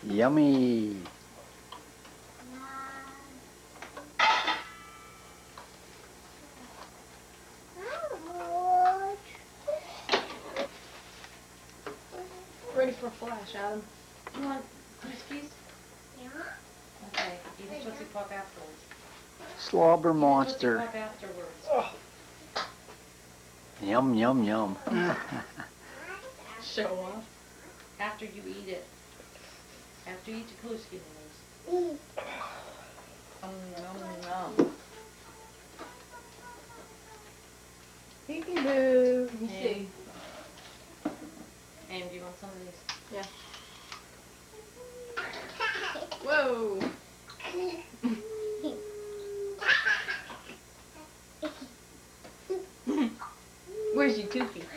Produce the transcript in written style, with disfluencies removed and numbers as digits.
Yummy. Ready for a flash, Adam. You want Crispies? Yeah. Okay, eat a Tootsie Pop afterwards. Slobber Eat a monster. Tootsie Pop afterwards. Oh. Yum, yum, yum. Show off. After you eat it. After you eat your Kluski noodles. Nom. Peekaboo. Let me Hey. see. And do you want some of these? Yeah. Whoa. Where's your toothy?